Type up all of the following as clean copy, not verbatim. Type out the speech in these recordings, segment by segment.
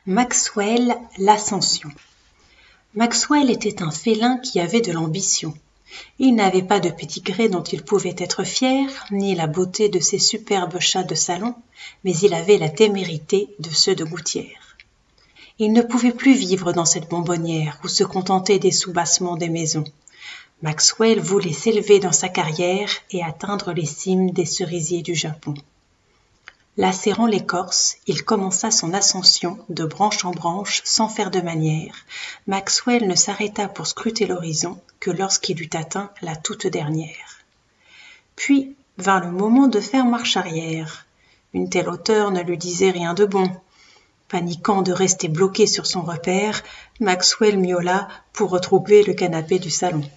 Maxwell, l'ascension. Maxwell était un félin qui avait de l'ambition. Il n'avait pas de pédigré dont il pouvait être fier, ni la beauté de ses superbes chats de salon, mais il avait la témérité de ceux de gouttière. Il ne pouvait plus vivre dans cette bonbonnière ou se contenter des soubassements des maisons. Maxwell voulait s'élever dans sa carrière et atteindre les cimes des cerisiers du Japon. Lacérant l'écorce, il commença son ascension de branche en branche sans faire de manière. Maxwell ne s'arrêta pour scruter l'horizon que lorsqu'il eut atteint la toute dernière. Puis vint le moment de faire marche arrière. Une telle hauteur ne lui disait rien de bon. Paniquant de rester bloqué sur son repère, Maxwell miaula pour retrouver le canapé du salon.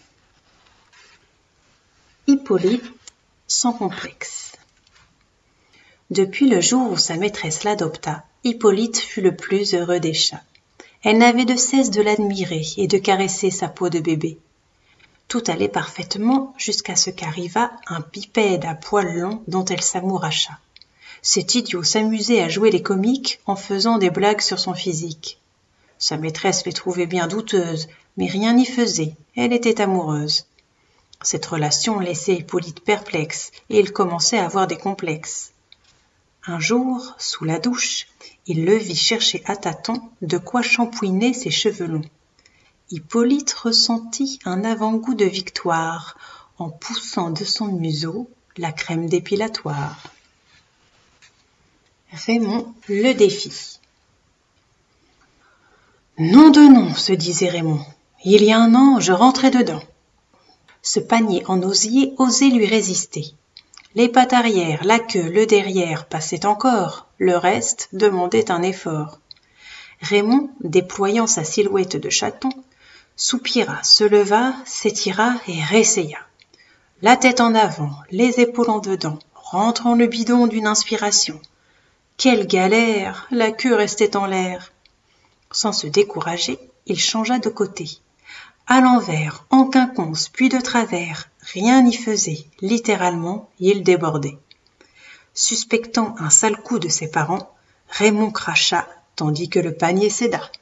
Hippolyte, sans complexe. Depuis le jour où sa maîtresse l'adopta, Hippolyte fut le plus heureux des chats. Elle n'avait de cesse de l'admirer et de caresser sa peau de bébé. Tout allait parfaitement jusqu'à ce qu'arriva un bipède à poils longs dont elle s'amouracha. Cet idiot s'amusait à jouer les comiques en faisant des blagues sur son physique. Sa maîtresse les trouvait bien douteuses, mais rien n'y faisait, elle était amoureuse. Cette relation laissait Hippolyte perplexe et il commençait à avoir des complexes. Un jour, sous la douche, il le vit chercher à tâtons de quoi shampouiner ses cheveux longs. Hippolyte ressentit un avant-goût de victoire en poussant de son museau la crème dépilatoire. Raymond le défie. Nom de nom, se disait Raymond, il y a un an, je rentrais dedans. Ce panier en osier osait lui résister. Les pattes arrière, la queue, le derrière passaient encore, le reste demandait un effort. Raymond, déployant sa silhouette de chaton, soupira, se leva, s'étira et réessaya. La tête en avant, les épaules en dedans, rentrant le bidon d'une inspiration. Quelle galère, la queue restait en l'air. Sans se décourager, il changea de côté. À l'envers, en quinconce, puis de travers, rien n'y faisait, littéralement, il débordait. Suspectant un sale coup de ses parents, Raymond cracha, tandis que le panier céda.